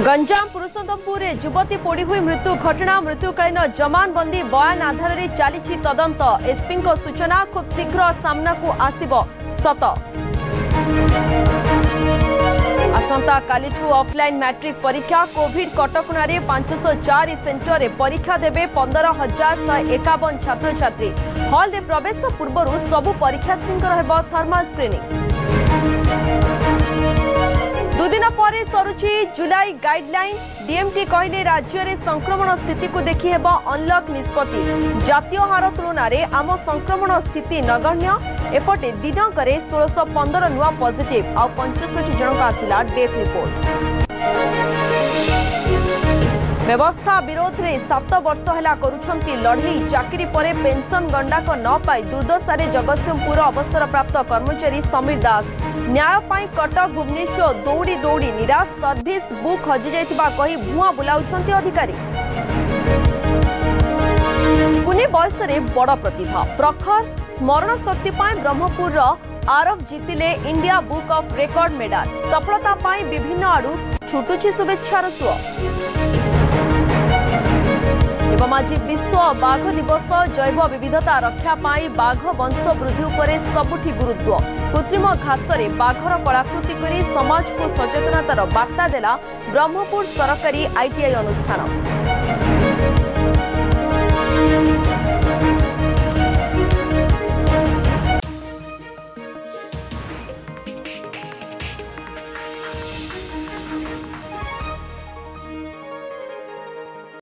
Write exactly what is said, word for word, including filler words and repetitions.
गंजाम पुरुषोत्तमपुर युवती पोड़ी हुई मृत्यु घटना मृत्युकालीन जमानबंदी बयान आधार में चली तदंत एसपी सूचना खूब शीघ्र सामना को आसिब सत आसंता कालिठू ऑफलाइन मैट्रिक परीक्षा कोविड कटकणा पांच सौ चार सेंटर में परीक्षा देवे पंदर हजार शहे एकावन छात्र छात्री हॉल में प्रवेश पूर्व सबु परीक्षार्थी थर्माल स्क्रीनिंग दुदिन पर सरुची जुलाई गाइडलाइन डीएमटी कहले राज्य में संक्रमण स्थिति को देखि हेब अनलॉक निष्पत्ति जातीय हार तुलना रे आम संक्रमण स्थिति नगण्य एपटे दिनक सोलह पंद्रह नुआ पॉजिटिव आ पचसठ जन का आसिला डेथ रिपोर्ट व्यवस्था विरोध में सात वर्ष है करुछंती लड़ई चाकरी पर पेंशन गंडाक न पाई दुर्दशा जगतसिंहपुर अवसर प्राप्त कर्मचारी समीर दास न्याय पाई कटक भुवनेश्वर दौड़ी दौड़ी निराश सर्विस बुक हजि जाइथिबा कही भुआ बुलाउछंती अधिकारी कुनी बयस रे बड़ प्रतिभा प्रखर स्मरण शक्ति पाई ब्रह्मपुर आरफ जीतिले India Book of Record medal सफलता पाई विभिन्न आड़ू छुटुछि शुभेच्छार सुर एवं आज विश्व बाघ दिवस जैव विविधता रक्षा पाई बाघ वंश वृद्धि उपरे सबुठी गुरुत्व कृत्रिम घासरे बाघर कलाकृति करी समाज को सचेतनतार वार्ता देला ब्रह्मपुर सरकारी आईटीआई अनुष्ठान।